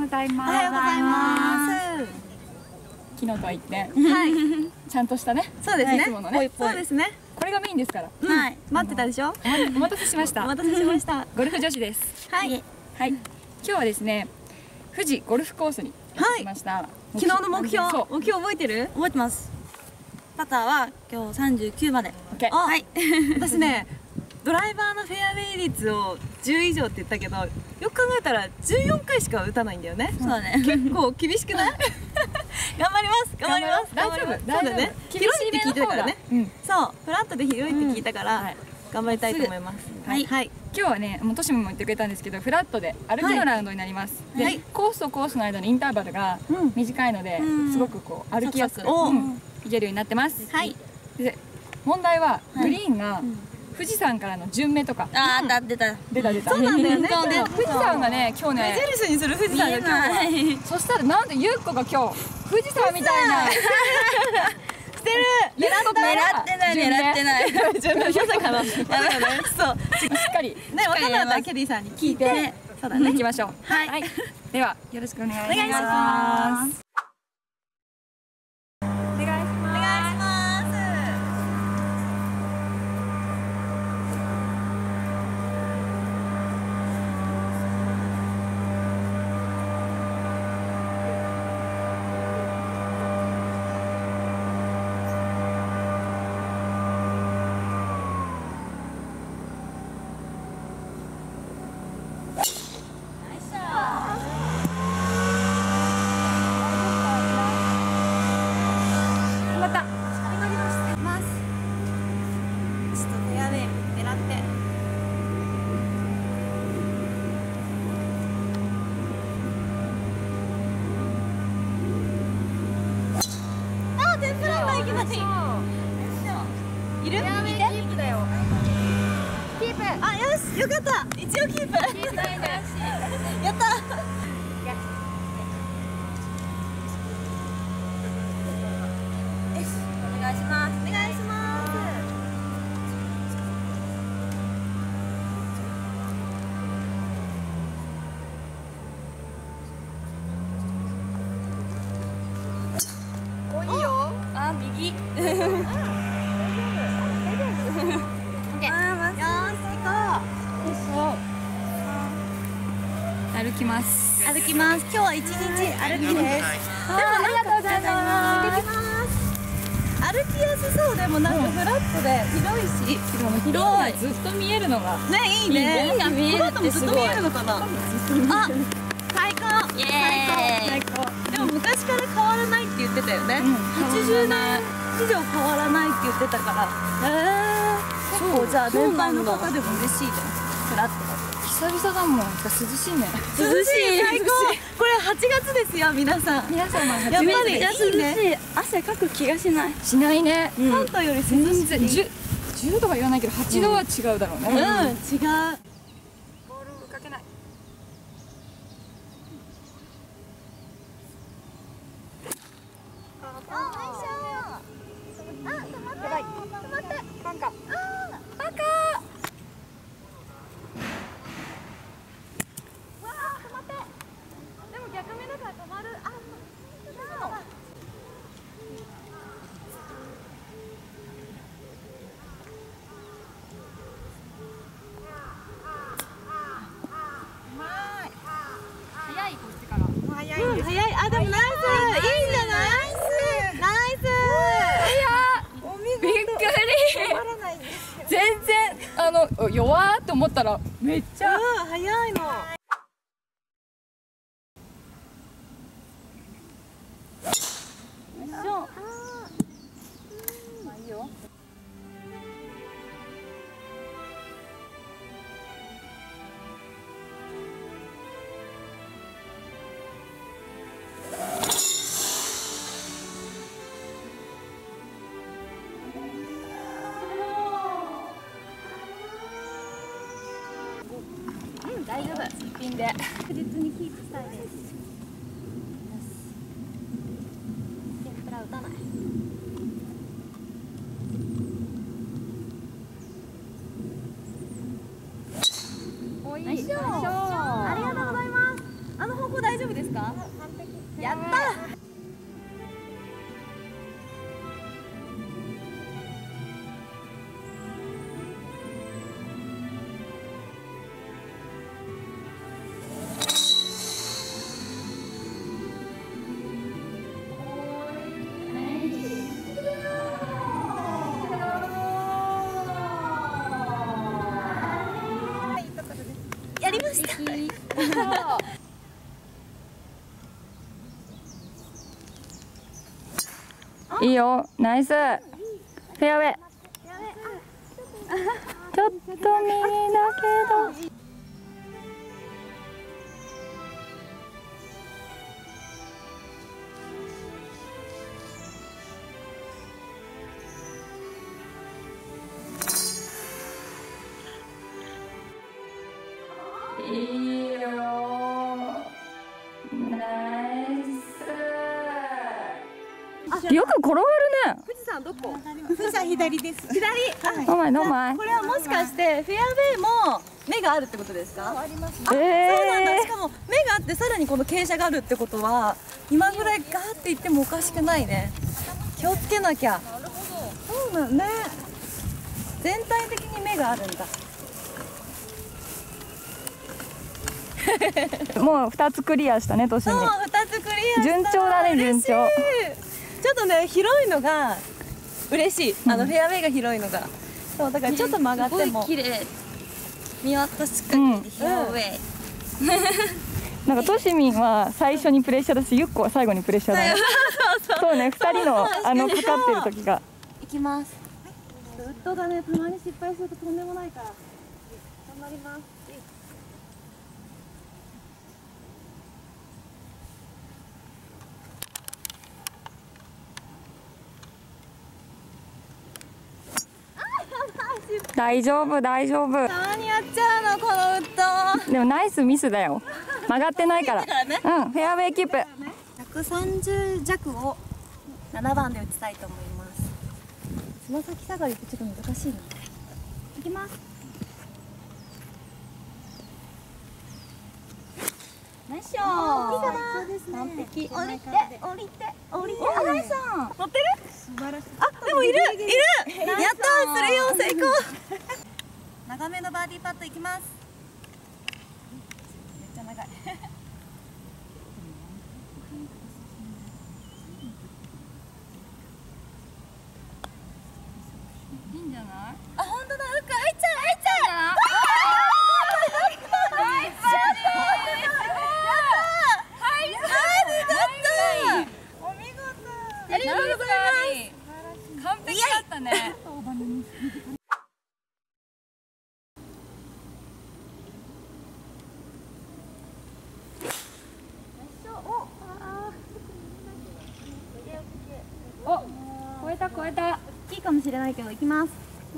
ございます。 おはようございます。 昨日とは一転、 はい。 ちゃんとしたね。 そうですね。 いつものね。 そうですね。 これがメインですから。 はい。待ってたでしょ。 お待たせしました。 お待たせしました。 ゴルフ女子です。 はい。 はい。今日はですね、富士ゴルフコースにやってきました。 昨日の目標覚えてる？ 覚えてます。パターは今日39まで。 はい。 私ね、ドライバーのフェアウェイ率を10以上って言ったけど、よく考えたら14回しか打たないんだよね。 そうだね。 結構厳しくない？頑張ります。頑張ります。 大丈夫。 そうだね。広いって聞いてたからね。そう。フラットで広いって聞いたから頑張りたいと思います。 はい。 はい。 今日はね、もうトシモも言ってくれたんですけど、フラットで歩きのラウンドになります。で、コースとコースの間のインターバルが短いので、すごくこう歩きやすく行けるようになってます。はい。で、問題はグリーンが富士山からの順目とか。 出た。 そうなんだよね。 富士山がね、今日ね。 目印にする富士山が今日は。 そしたらなんでゆっこが今日富士山みたいな。 してる。 狙ってない。 自分まさかの。そう。しっかり。 ね、わかんなかったらケリーさんに聞いて。そうだね。 行きましょう。はい。ではよろしくお願いします。 いる？見て。キープだよ。キープ。あ、よし、よかった。一応キープ。やった。 お願いします。 お願いします。 お、いいよ。あ、右。 歩きます。 歩きます。今日は一日歩きです。でもありがとうございます。歩きやすそうでもなんかフラットで広いし。 広い。ずっと見えるのが。 ね、いいね。 いいが見えるってすごい。 見えるのかな。あ、最高。 イエーイ。 でも昔から変わらないって言ってたよね。80年以上変わらないって言ってたから。結構じゃあ年配の方でも嬉しいね。フラットだと。 久々だもん。涼しいね。 涼しい。最高。これ8月ですよ、皆さん。 皆様やっぱり涼しい。汗かく気がしない。 しないね。 関東より涼しい。 10度は言わないけど8度は違うだろうね。 違う。ボールかけない。 早い。あ、でもナイス。いいんじゃない？ナイス。 びっくり。全然弱ーって思ったらめっちゃ早いの。いいよ。 大丈夫。すっぴんで。 確実にキープしたいです。天ぷら打たない。 おい。 ありがとうございます。あの方向大丈夫ですか？やった。やりました。 いいよ、ナイス。フェアウェイ。ちょっと右だけど。いいよ。ナイス。よく転がるね。 富士山どこ？ 富士山左です。 左。 どうまいどうまい。 これはもしかしてフェアウェイも目があるってことですか？あります。そうなんだ。しかも目があってさらにこの傾斜があるってことは今ぐらいガーっていってもおかしくないね。気をつけなきゃ。なるほど。そうなんね。全体的に目があるんだ。 もう2つクリアしたね、としみ。 そう、2つクリアした。 順調だね、順調。 ちょっとね、広いのが嬉しい。フェアウェイが広いのが。そう、だからちょっと曲がっても。綺麗。見渡す限りフェアウェイ。 なんかとしみんは最初にプレッシャーだし、ゆっこは最後にプレッシャーだね。そうね、2人のかかってる時が。 いきます。ウッドがね、たまに失敗するととんでもないから。頑張ります。 大丈夫大丈夫。 たまにやっちゃうのこのウッド。 でもナイスミスだよ。曲がってないから。うん、フェアウェイキープ。 130弱を7番で打ちたいと思います。つま先下がりってちょっと難しいな。いきます。ナイスショー。完璧。降りて降りて降りて。ナイス。乗ってる？素晴らしい。あ、でもいる。やったー、3オン成功。長めのバーディーパットいきます。めっちゃ長い。 いいんじゃない？ あ、本当だ。フック入っちゃう。入っちゃう。ありがとうございます。 完璧だったね。お、超えた超えた。 いいかもしれないけど、行きます。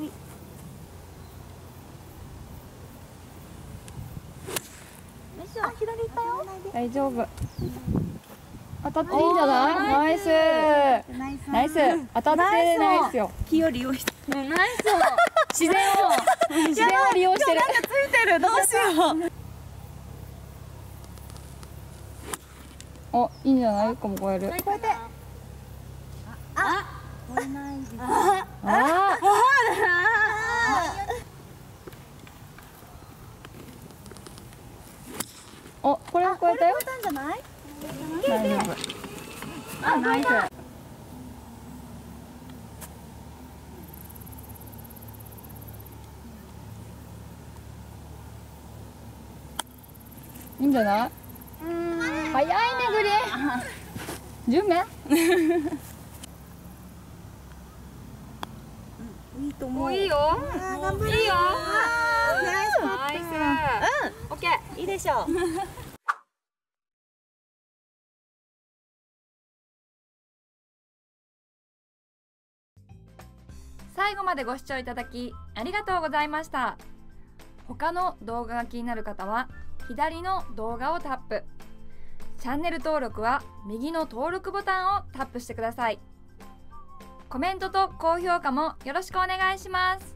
あ、左行ったよ。 大丈夫。当たっていいんじゃない？ナイス。ナイス。当たってないですよ。 気を利用して。 ナイス。自然を利用してる。 なんかついてる。どうしよう。 お、いいんじゃない？1個も超える。 超えて。あ、超えないです。あ。 お、これも超えたよ。 超えたんじゃない？ 大丈夫。あ、ナイス。いいんじゃない？早いね、グリーン。10名？ いいと思う。 いいよ。 頑張れ。いいよ。ナイスパット。 ナイス。オッケー。 いいでしょう。 最後までご視聴いただきありがとうございました。他の動画が気になる方は左の動画をタップ。チャンネル登録は右の登録ボタンをタップしてください。コメントと高評価もよろしくお願いします。